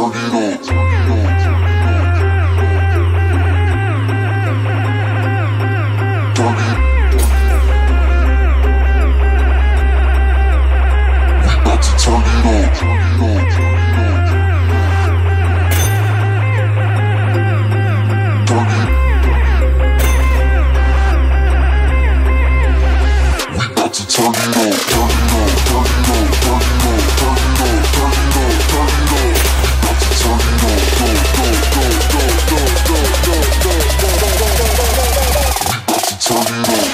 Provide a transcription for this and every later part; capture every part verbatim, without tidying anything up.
turn it on. Turn it. We about to turn it on. Turn it on. Turn it. We about to turn it on. Turn it on. Turn it on. Turn it on. Turn it on. Turn it on. Turn it on. We about to turn it on. Go, go, go, go, go, go, go, go, go, go, go, go, go. We about to turn it on.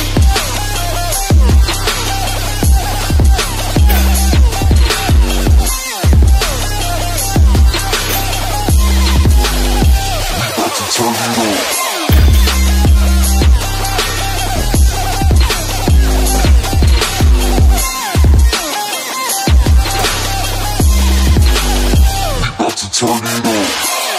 Turn it on. We about to turn it on.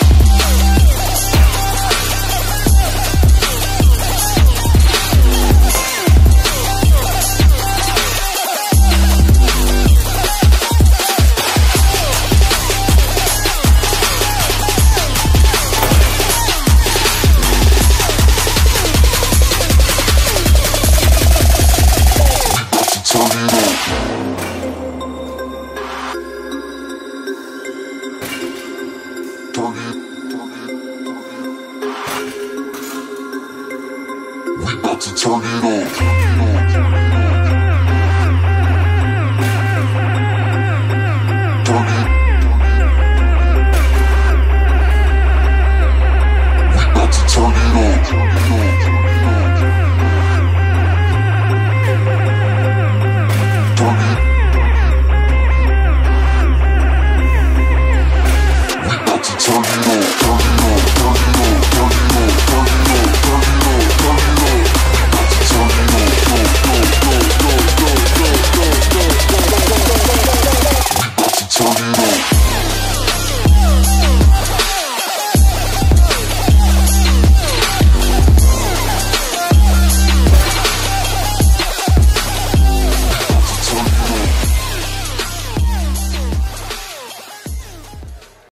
Turn it, turn it, turn it. We about to turn it on.